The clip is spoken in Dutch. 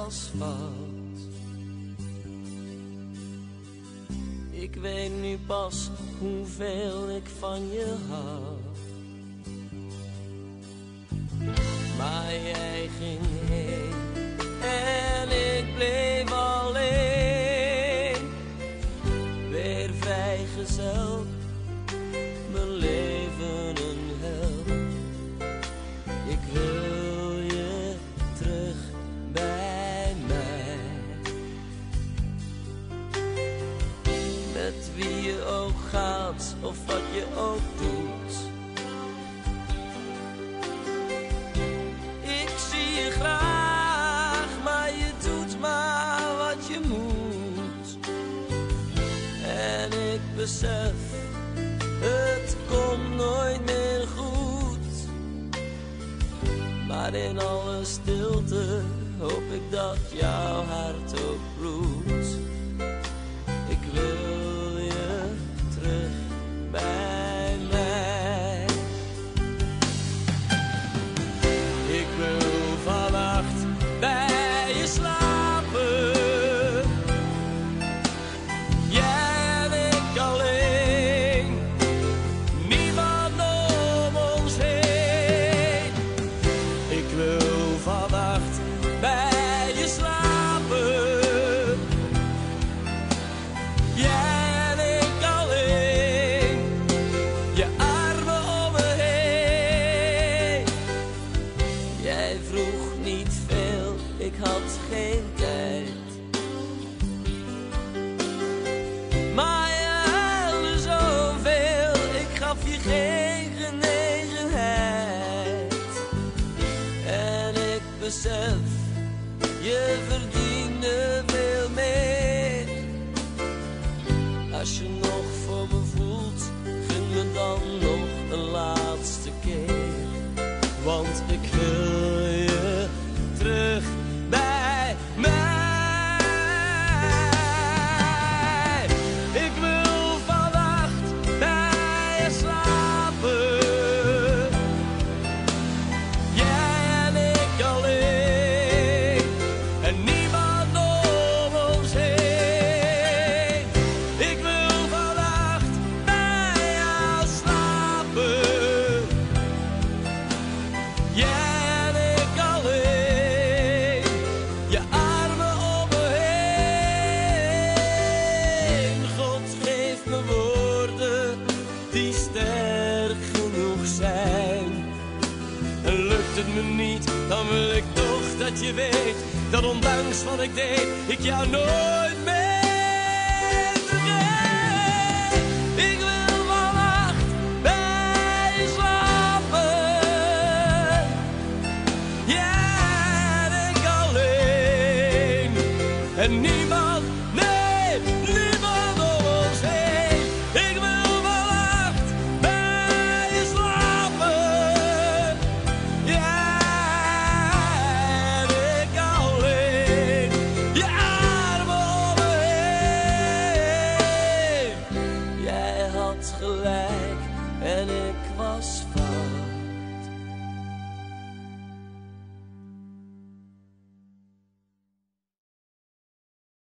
asfalt. Ik weet nu pas hoeveel ik van je hou. Maar jij ging heen en ik bleef alleen. Weer vrijgezel, mijn leven een hel. Ik wil je terug bij mij. Met wie je ook gaat of wat je ook doet. Ik zie je graag, maar je doet maar wat je moet. En ik besef, het komt nooit meer goed. Maar in alle stilte hoop ik dat jouw hart ook bloedt. Ik wil je terug bij mij. Ik wil vannacht bij je slapen. Jij en ik alleen. Niemand om ons heen. Ik wil vannacht bij je slapen. Jij en ik alleen. Je armen om me heen. Jij vroeg niet veel, ik had geen tijd. Maar je huilde zoveel, ik gaf je geen genegenheid. En ik besef, je verdiende veel meer. Als je nog voor me voelt, gun me dan nog een laatste keer. Want ik wil je terug bij mij. Ik wil vannacht bij je slapen. Jij en ik alleen. En niemand om ons heen. Ik wil vannacht bij jou slapen. Jij en ik alleen. Je armen om me heen. God geeft me woorden die sterk genoeg zijn. En lukt het me niet, dan wil ik toch dat je weet dat ondanks wat ik deed, ik jou nooit meer